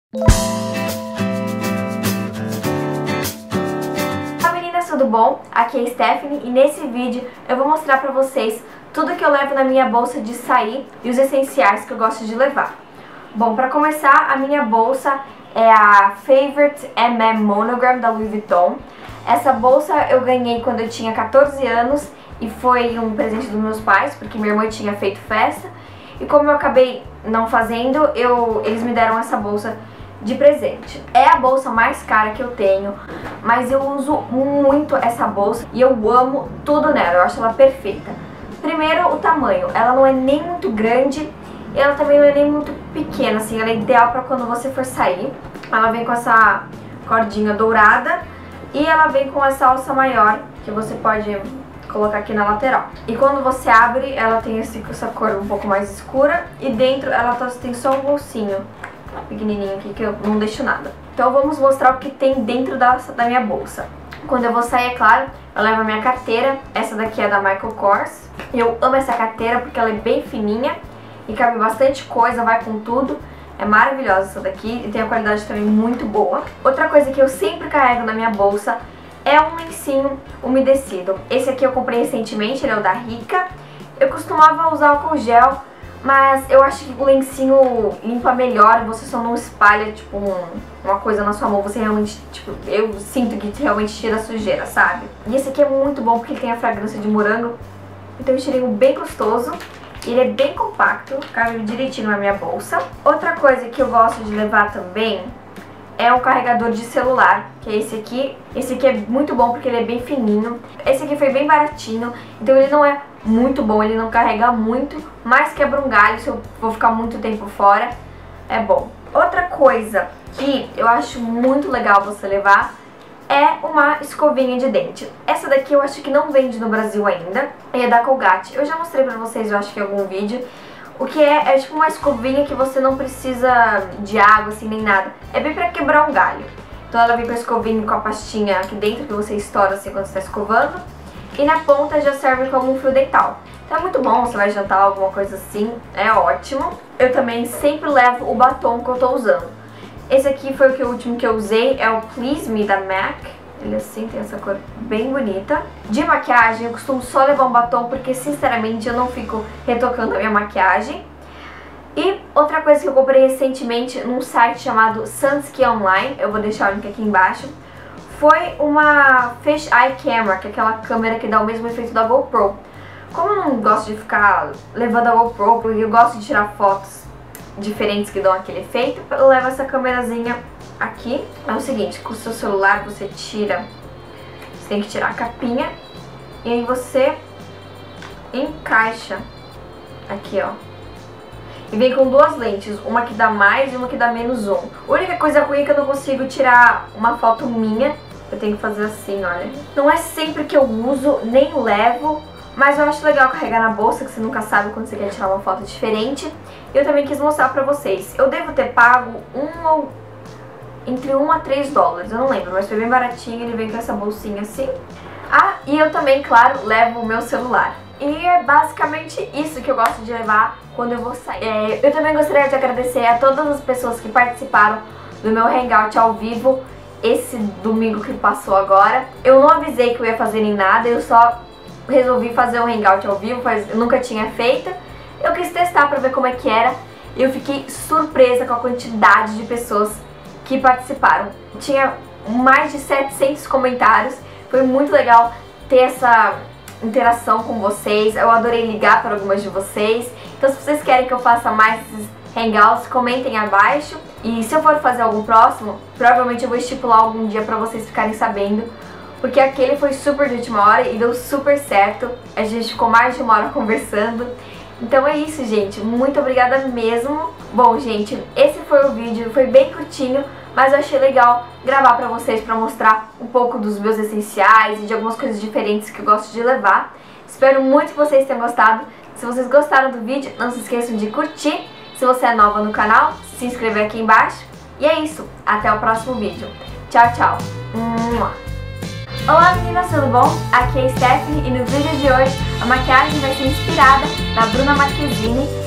Olá meninas, tudo bom? Aqui é a Stephanie e nesse vídeo eu vou mostrar pra vocês tudo que eu levo na minha bolsa de sair e os essenciais que eu gosto de levar. Bom, pra começar, a minha bolsa é a Favorite Monogram da Louis Vuitton. Essa bolsa eu ganhei quando eu tinha 14 anos e foi um presente dos meus pais, porque minha irmã tinha feito festa. E como eu acabei não fazendo, eles me deram essa bolsa de presente. É a bolsa mais cara que eu tenho, mas eu uso muito essa bolsa e eu amo tudo nela, eu acho ela perfeita. Primeiro, o tamanho, ela não é nem muito grande, ela também não é nem muito pequena, assim, ela é ideal para quando você for sair. Ela vem com essa cordinha dourada e ela vem com essa alça maior, que você pode colocar aqui na lateral. E quando você abre, ela tem essa cor um pouco mais escura e dentro ela tem só um bolsinho pequenininho aqui que eu não deixo nada. Então vamos mostrar o que tem dentro da minha bolsa. Quando eu vou sair, é claro, eu levo a minha carteira. Essa daqui é da Michael Kors. Eu amo essa carteira porque ela é bem fininha e cabe bastante coisa, vai com tudo. É maravilhosa essa daqui e tem a qualidade também muito boa. Outra coisa que eu sempre carrego na minha bolsa é um lencinho umedecido. Esse aqui eu comprei recentemente, ele é o da Rica. Eu costumava usar álcool gel, mas eu acho que o lencinho limpa melhor, você só não espalha, tipo, uma coisa na sua mão, você realmente, tipo, eu sinto que realmente tira a sujeira, sabe? E esse aqui é muito bom porque ele tem a fragrância de morango, então é um cheirinho bem gostoso, ele é bem compacto, cabe direitinho na minha bolsa. Outra coisa que eu gosto de levar também é o carregador de celular, que é esse aqui. Esse aqui é muito bom porque ele é bem fininho. Esse aqui foi bem baratinho, então ele não é muito bom, ele não carrega muito, mas quebra um galho se eu vou ficar muito tempo fora, é bom. Outra coisa que eu acho muito legal você levar é uma escovinha de dente. Essa daqui eu acho que não vende no Brasil ainda, é da Colgate. Eu já mostrei pra vocês, eu acho que em algum vídeo. O que é tipo uma escovinha que você não precisa de água assim nem nada. É bem pra quebrar um galho. Então ela vem com a escovinha com a pastinha aqui dentro que você estoura assim quando você tá escovando. E na ponta já serve como um fio dental. Então é muito bom, você vai jantar alguma coisa assim, é ótimo. Eu também sempre levo o batom que eu tô usando. Esse aqui foi o último que eu usei, é o Please Me da MAC. Ele assim tem essa cor bem bonita. De maquiagem eu costumo só levar um batom porque sinceramente eu não fico retocando a minha maquiagem. E outra coisa que eu comprei recentemente num site chamado Sunsky Online, eu vou deixar o link aqui embaixo, foi uma Fish Eye Camera, que é aquela câmera que dá o mesmo efeito da GoPro. Como eu não gosto de ficar levando a GoPro, porque eu gosto de tirar fotos diferentes que dão aquele efeito, eu levo essa câmerazinha aqui. É o seguinte, com o seu celular você tem que tirar a capinha e aí você encaixa aqui, ó. E vem com duas lentes, uma que dá mais e uma que dá menos zoom. A única coisa ruim é que eu não consigo tirar uma foto minha, eu tenho que fazer assim, olha. Não é sempre que eu uso, nem levo, mas eu acho legal carregar na bolsa, que você nunca sabe quando você quer tirar uma foto diferente. Eu também quis mostrar pra vocês. Eu devo ter pago entre 1 a 3 dólares, eu não lembro, mas foi bem baratinho, ele vem com essa bolsinha assim. Ah, e eu também, claro, levo o meu celular. E é basicamente isso que eu gosto de levar quando eu vou sair. Eu também gostaria de agradecer a todas as pessoas que participaram do meu hangout ao vivo esse domingo que passou agora. Eu não avisei que eu ia fazer nem nada, eu só resolvi fazer um hangout ao vivo, eu nunca tinha feito. Eu quis testar pra ver como é que era e eu fiquei surpresa com a quantidade de pessoas que participaram. Tinha mais de 700 comentários, foi muito legal ter essa interação com vocês, eu adorei ligar para algumas de vocês. Então se vocês querem que eu faça mais esses hangouts, comentem abaixo. E se eu for fazer algum próximo, provavelmente eu vou estipular algum dia pra vocês ficarem sabendo, porque aquele foi super de última hora e deu super certo. A gente ficou mais de 1 hora conversando. Então é isso, gente, muito obrigada mesmo. Bom, gente, esse foi o vídeo, foi bem curtinho, mas eu achei legal gravar pra vocês, pra mostrar um pouco dos meus essenciais e de algumas coisas diferentes que eu gosto de levar. Espero muito que vocês tenham gostado. Se vocês gostaram do vídeo, não se esqueçam de curtir. Se você é nova no canal, se inscrever aqui embaixo. E é isso, até o próximo vídeo. Tchau, tchau. Olá meninas, tudo bom? Aqui é a Stephanie e no vídeo de hoje a maquiagem vai ser inspirada na Bruna Marquezine,